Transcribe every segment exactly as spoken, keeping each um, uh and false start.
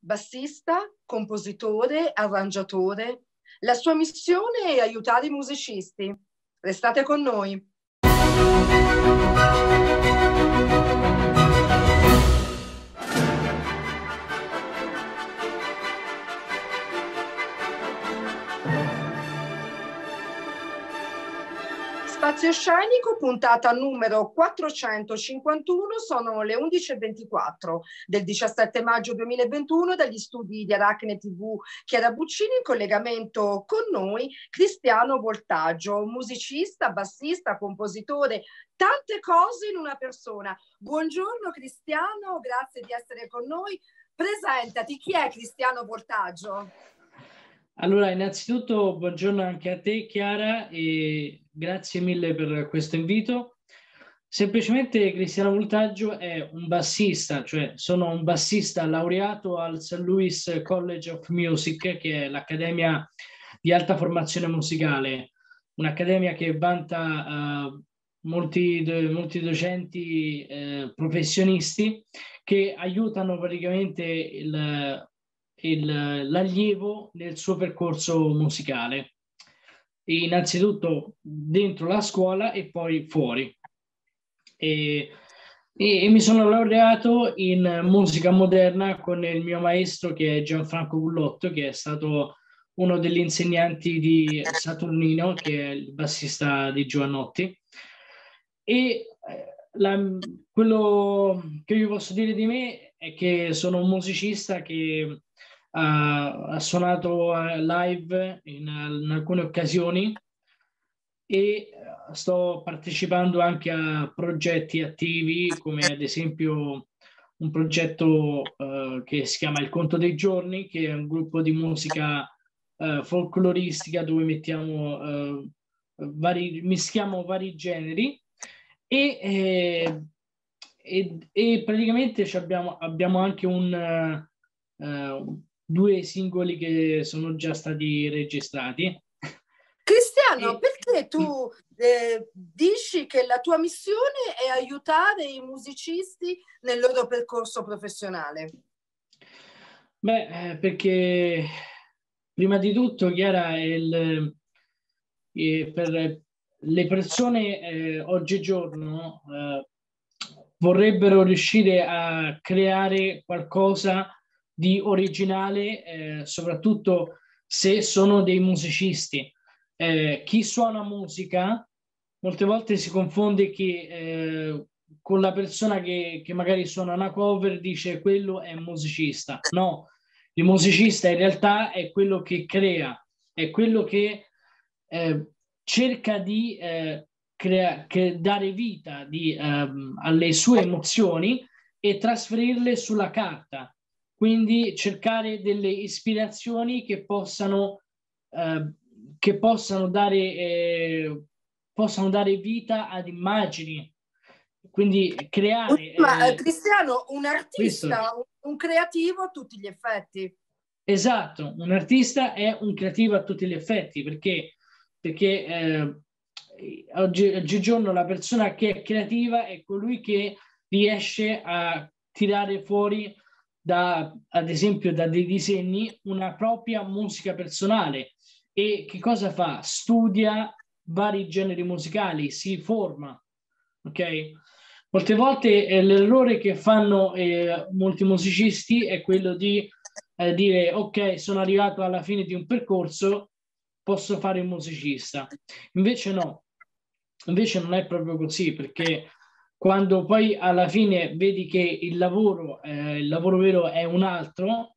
bassista, compositore, arrangiatore. La sua missione è aiutare i musicisti. Restate con noi. Spazio Scenico, puntata numero quattrocentocinquantuno, sono le undici e ventiquattro del diciassette maggio duemilaventuno, dagli studi di Arachne tivù Chiara Buccini, in collegamento con noi Cristiano Voltaggio, musicista, bassista, compositore, tante cose in una persona. Buongiorno Cristiano, grazie di essere con noi. Presentati, chi è Cristiano Voltaggio? Allora, innanzitutto buongiorno anche a te Chiara e grazie mille per questo invito. Semplicemente Cristiano Voltaggio è un bassista, cioè sono un bassista laureato al Saint Louis College of Music, che è l'accademia di alta formazione musicale, un'accademia che vanta uh, molti, molti docenti uh, professionisti che aiutano praticamente il Il, l'allievo nel suo percorso musicale, innanzitutto dentro la scuola e poi fuori. E, e, e mi sono laureato in musica moderna con il mio maestro, che è Gianfranco Gullotto, che è stato uno degli insegnanti di Saturnino, che è il bassista di Giovanotti. E la, quello che vi posso dire di me è che sono un musicista che Uh, ha suonato uh, live in, in alcune occasioni e uh, sto partecipando anche a progetti attivi, come ad esempio un progetto uh, che si chiama Il Conto dei Giorni, che è un gruppo di musica uh, folcloristica dove mettiamo uh, vari, mischiamo vari generi e, eh, e, e praticamente abbiamo, abbiamo anche un uh, due singoli che sono già stati registrati. Cristiano, e... perché tu eh, dici che la tua missione è aiutare i musicisti nel loro percorso professionale? Beh, eh, perché prima di tutto, Chiara, il, eh, per le persone eh, oggigiorno eh, vorrebbero riuscire a creare qualcosa di originale, eh, soprattutto se sono dei musicisti. Eh, chi suona musica molte volte si confonde che eh, con la persona che, che magari suona una cover dice quello è musicista. No, il musicista in realtà è quello che crea, è quello che eh, cerca di eh, crea- che dare vita di, ehm, alle sue emozioni e trasferirle sulla carta. Quindi cercare delle ispirazioni che possano, eh, che possano dare, eh, possano dare vita ad immagini. Quindi creare... Ma Eh, Cristiano, un questo. artista, un, un creativo a tutti gli effetti. Esatto, un artista è un creativo a tutti gli effetti, perché, perché eh, oggi, oggigiorno la persona che è creativa è colui che riesce a tirare fuori, da, ad esempio, da dei disegni una propria musica personale. E che cosa fa? Studia vari generi musicali, si forma, ok? Molte volte eh, l'errore che fanno eh, molti musicisti è quello di eh, dire ok, sono arrivato alla fine di un percorso, posso fare il musicista. Invece no, invece non è proprio così, perché quando poi alla fine vedi che il lavoro, eh, il lavoro vero è un altro,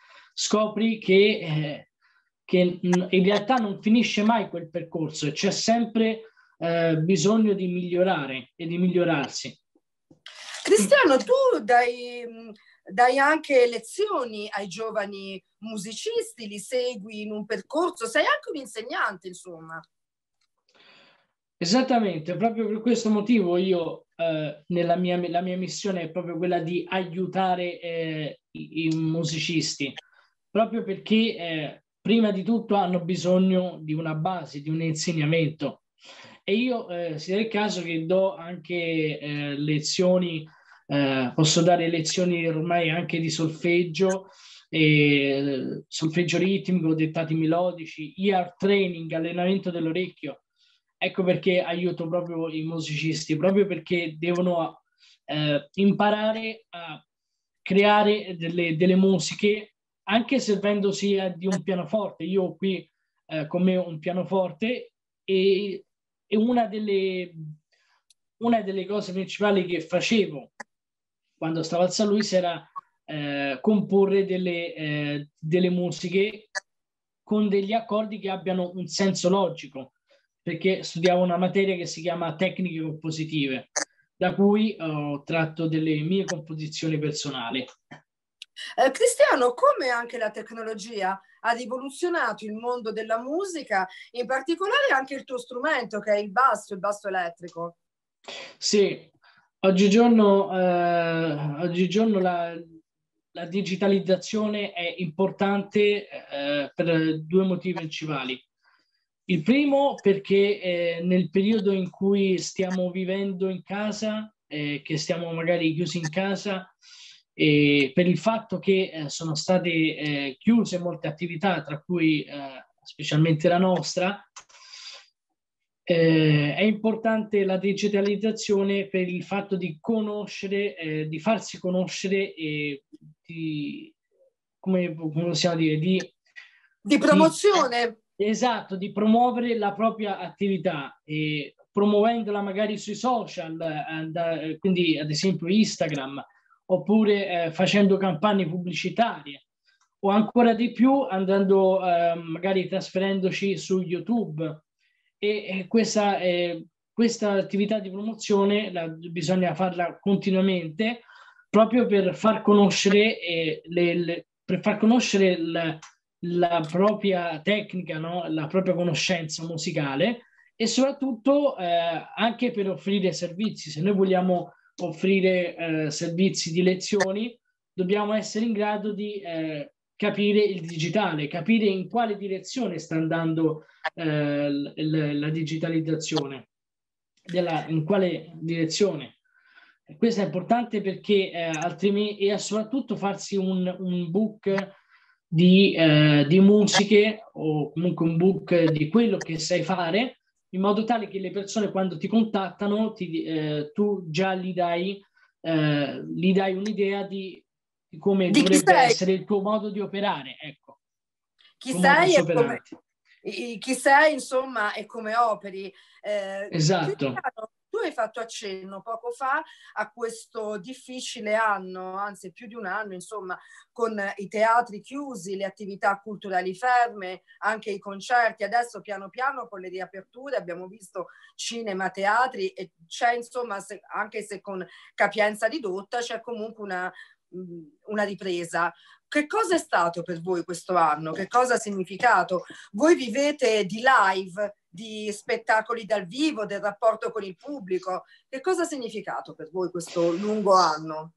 scopri che, eh, che in realtà non finisce mai quel percorso e c'è sempre eh, bisogno di migliorare e di migliorarsi. Cristiano, tu dai, dai anche lezioni ai giovani musicisti, li segui in un percorso, sei anche un insegnante, insomma. Esattamente, proprio per questo motivo io, eh, nella mia, la mia missione è proprio quella di aiutare eh, i, i musicisti, proprio perché eh, prima di tutto hanno bisogno di una base, di un insegnamento. E io, eh, sia del caso che do anche eh, lezioni, eh, posso dare lezioni ormai anche di solfeggio, e solfeggio ritmico, dettati melodici, ear training, allenamento dell'orecchio. Ecco perché aiuto proprio i musicisti, proprio perché devono eh, imparare a creare delle, delle musiche anche servendosi eh, di un pianoforte. Io ho qui eh, con me un pianoforte e, e una delle, una delle cose principali che facevo quando stavo al San Luis era eh, comporre delle, eh, delle musiche con degli accordi che abbiano un senso logico, perché studiavo una materia che si chiama tecniche compositive, da cui ho tratto delle mie composizioni personali. Eh, Cristiano, come anche la tecnologia ha rivoluzionato il mondo della musica, in particolare anche il tuo strumento, che è il basso, il basso elettrico. Sì, oggigiorno, eh, oggigiorno la, la digitalizzazione è importante eh, per due motivi principali. Il primo perché eh, nel periodo in cui stiamo vivendo in casa, eh, che stiamo magari chiusi in casa, e per il fatto che eh, sono state eh, chiuse molte attività, tra cui eh, specialmente la nostra, eh, è importante la digitalizzazione per il fatto di conoscere, eh, di farsi conoscere e di, come, come possiamo dire, di, Di promozione. di, esatto, di promuovere la propria attività e promuovendola magari sui social, eh, quindi ad esempio Instagram, oppure eh, facendo campagne pubblicitarie o ancora di più andando eh, magari trasferendoci su YouTube e, e questa, eh, questa attività di promozione la, bisogna farla continuamente proprio per far conoscere, eh, le, le, per far conoscere la, la propria tecnica, no? La propria conoscenza musicale e soprattutto eh, anche per offrire servizi. Se noi vogliamo offrire eh, servizi di lezioni, dobbiamo essere in grado di eh, capire il digitale, capire in quale direzione sta andando eh, l- l- la digitalizzazione, della, in quale direzione. E questo è importante perché eh, altrimenti, e soprattutto farsi un, un book di, eh, di musiche o comunque un book di quello che sai fare, in modo tale che le persone quando ti contattano ti, eh, tu già gli dai, eh, gli dai un'idea di, di come Di chi dovrebbe sei, essere il tuo modo di operare, ecco, chi il tuo modus sei e come, operandi. chi sei, insomma, e come operi. Eh, Esatto. Cristiano, tu hai fatto accenno poco fa a questo difficile anno, anzi più di un anno, insomma, con i teatri chiusi, le attività culturali ferme, anche i concerti. Adesso piano piano con le riaperture abbiamo visto cinema, teatri e c'è, insomma, se, anche se con capienza ridotta, c'è comunque una, una ripresa. Che cosa è stato per voi questo anno? Che cosa ha significato? Voi vivete di live, di spettacoli dal vivo, del rapporto con il pubblico. Che cosa ha significato per voi questo lungo anno?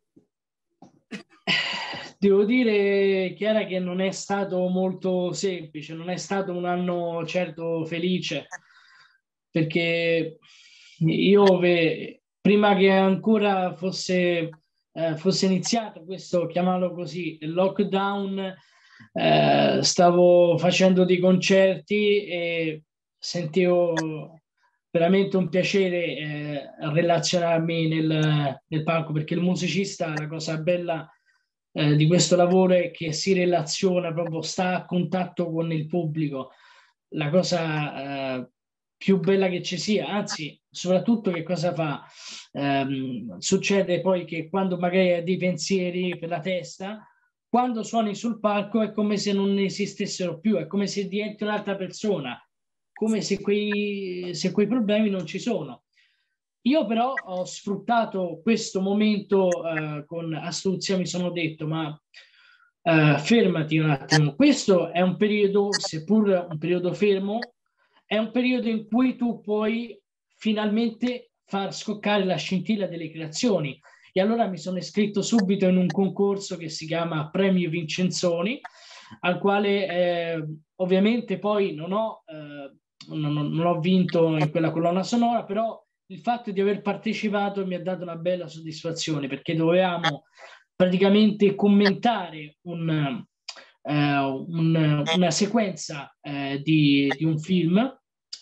Devo dire, Chiara, che non è stato molto semplice, non è stato un anno certo felice, perché io, prima che ancora fosse, eh, fosse iniziato questo, chiamarlo così, il lockdown, eh, stavo facendo dei concerti e sentivo veramente un piacere eh, relazionarmi nel, nel palco, perché il musicista, la cosa bella eh, di questo lavoro è che si relaziona proprio, sta a contatto con il pubblico, la cosa eh, più bella che ci sia, anzi, soprattutto che cosa fa? Ehm, succede poi che quando magari hai dei pensieri per la testa, quando suoni sul palco è come se non esistessero più, è come se diventi un'altra persona, come se quei, se quei problemi non ci sono. Io però ho sfruttato questo momento eh, con astuzia, mi sono detto, ma eh, fermati un attimo, questo è un periodo, seppur un periodo fermo, è un periodo in cui tu puoi finalmente far scoccare la scintilla delle creazioni. E allora mi sono iscritto subito in un concorso che si chiama Premio Vincenzoni, al quale eh, ovviamente poi non ho, eh, non, non ho vinto in quella colonna sonora, però il fatto di aver partecipato mi ha dato una bella soddisfazione perché dovevamo praticamente commentare un, eh, un, una sequenza eh, di, di un film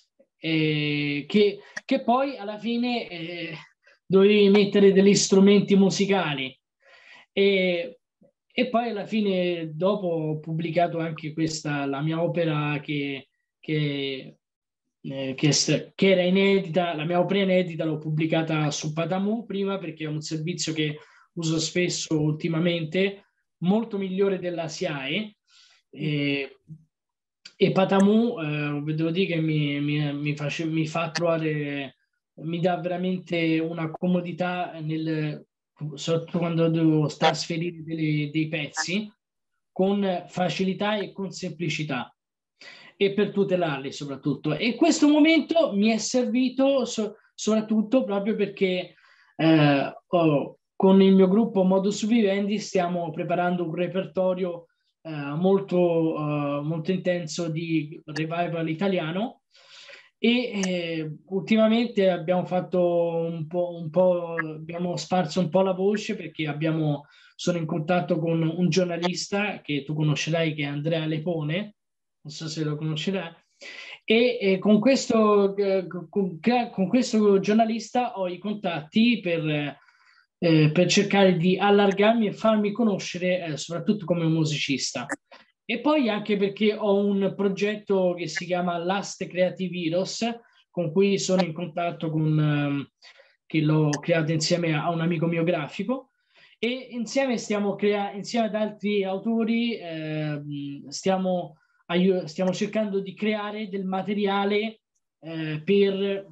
eh, che, che poi alla fine eh, dovevi mettere degli strumenti musicali e, e poi alla fine dopo ho pubblicato anche questa, la mia opera che, che, eh, che, che era inedita, la mia opera inedita l'ho pubblicata su Patamu prima perché è un servizio che uso spesso ultimamente, molto migliore della SIAE. E, e Patamu, eh, devo dire che mi, mi, mi, face, mi fa trovare, mi dà veramente una comodità, nel, soprattutto quando devo trasferire delle, dei pezzi, con facilità e con semplicità, e per tutelarli soprattutto. E questo momento mi è servito so, soprattutto proprio perché eh, ho, con il mio gruppo Modus Vivendi stiamo preparando un repertorio eh, molto, uh, molto intenso di revival italiano e eh, ultimamente abbiamo fatto un po', un po', abbiamo sparso un po' la voce perché abbiamo, sono in contatto con un giornalista che tu conoscerai, che è Andrea Lepone, non so se lo conoscerai, e, e con, questo, eh, con, con questo giornalista ho i contatti per eh, per cercare di allargarmi e farmi conoscere eh, soprattutto come musicista. E poi anche perché ho un progetto che si chiama Last Creative Heroes, con cui sono in contatto con, eh, che l'ho creato insieme a un amico mio grafico, e insieme stiamo crea- insieme ad altri autori eh, stiamo, stiamo cercando di creare del materiale eh, per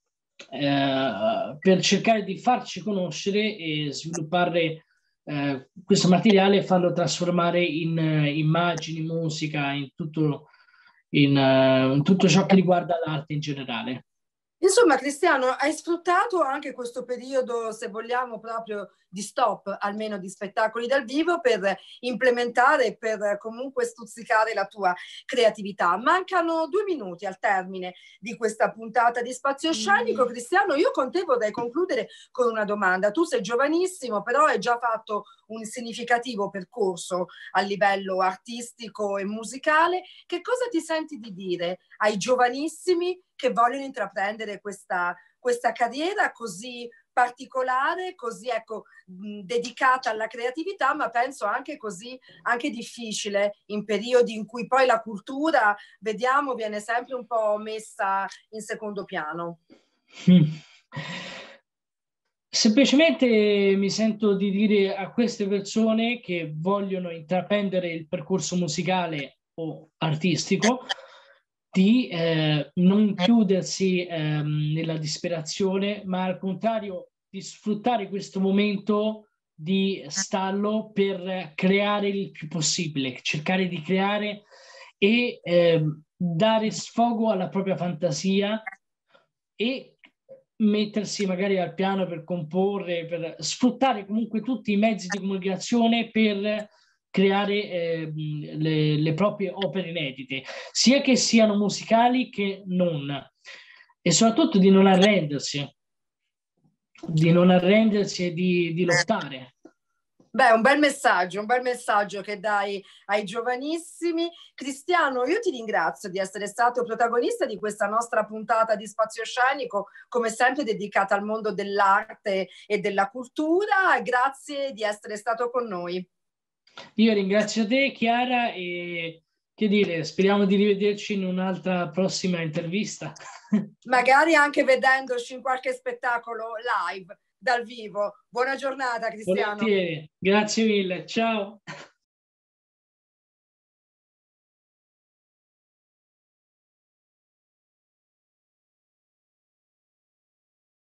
eh, per cercare di farci conoscere e sviluppare eh, questo materiale e farlo trasformare in uh, immagini, musica, in tutto, in, uh, in tutto ciò che riguarda l'arte in generale. Insomma, Cristiano, hai sfruttato anche questo periodo, se vogliamo, proprio di stop, almeno di spettacoli dal vivo, per implementare, per comunque stuzzicare la tua creatività. Mancano due minuti al termine di questa puntata di Spazio Scenico. Cristiano, io con te vorrei concludere con una domanda. Tu sei giovanissimo, però hai già fatto un significativo percorso a livello artistico e musicale. Che cosa ti senti di dire ai giovanissimi che vogliono intraprendere questa, questa carriera così particolare, così ecco, mh, dedicata alla creatività, ma penso anche così anche difficile in periodi in cui poi la cultura, vediamo, viene sempre un po' messa in secondo piano? Mm. Semplicemente mi sento di dire a queste persone che vogliono intraprendere il percorso musicale o artistico di eh, non chiudersi ehm, nella disperazione, ma al contrario di sfruttare questo momento di stallo per creare il più possibile, cercare di creare e ehm, dare sfogo alla propria fantasia e mettersi magari al piano per comporre, per sfruttare comunque tutti i mezzi di comunicazione per creare eh, le, le proprie opere inedite, sia che siano musicali che non, e soprattutto di non arrendersi, di non arrendersi e di, di lottare. Beh, un bel messaggio, un bel messaggio che dai ai giovanissimi. Cristiano, io ti ringrazio di essere stato protagonista di questa nostra puntata di Spazio Scenico, come sempre dedicata al mondo dell'arte e della cultura. Grazie di essere stato con noi. Io ringrazio te, Chiara, e che dire, speriamo di rivederci in un'altra prossima intervista. Magari anche vedendoci in qualche spettacolo live, dal vivo. Buona giornata, Cristiano. Volentieri, grazie mille, ciao.